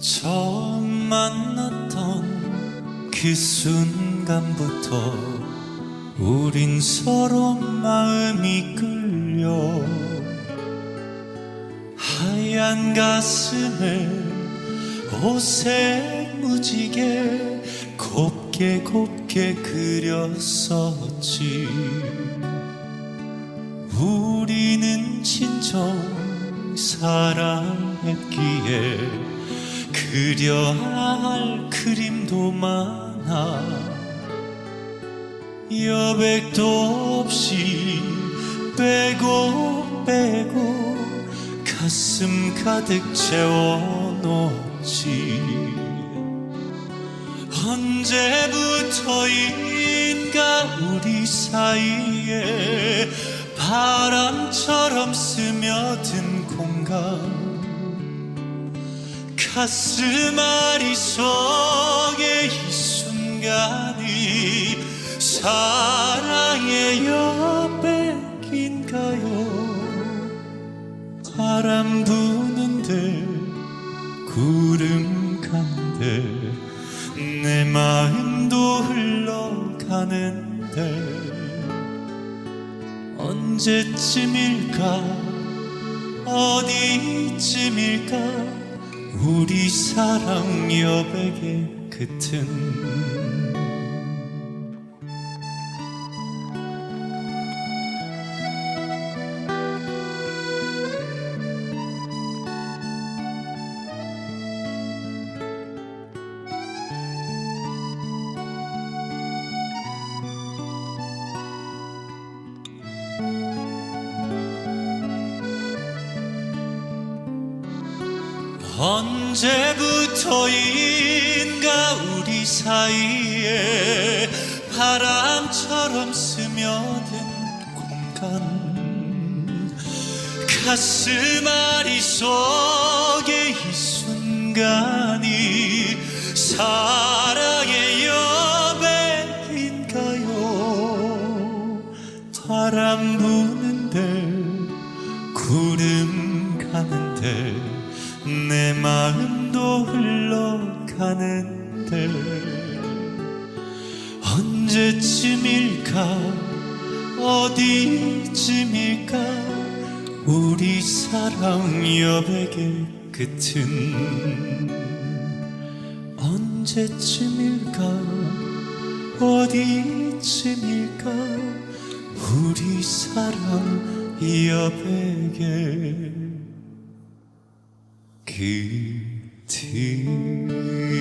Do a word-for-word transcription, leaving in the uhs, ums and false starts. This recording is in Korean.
처음 만났던 그 순간부터 우린 서로 마음이 끌려 하얀 가슴에 오색 무지개 곱게 곱게 그렸었지. 우리는 진정 사랑했기에 그려야 할 그림도 많아. 여백도 없이 빼고 빼고 가슴 가득 채워놓지. 언제부터인가 우리 사이에 바람처럼 스며든 공간, 가슴 아리 속에 이 순간이 사랑의 여백인가요? 바람 부는데 구름 간데 내 마음도 흘러가는데 언제쯤일까 어디쯤일까 우리 사랑 여백의 끝은. 언제부터인가 우리 사이에 바람처럼 스며든 공간, 가슴 아리 속에 이 순간이 사랑의 여백인가요? 바람 부는데 구름 가는데 내 마음도 흘러가는데 언제쯤일까 어디쯤일까 우리 사랑 여백의 끝은. 언제쯤일까 어디쯤일까 우리 사랑 여백의 끝은.